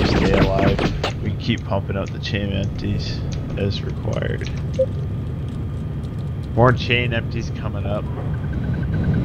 stay alive. We can keep pumping out the chain empties as required. More chain empties coming up.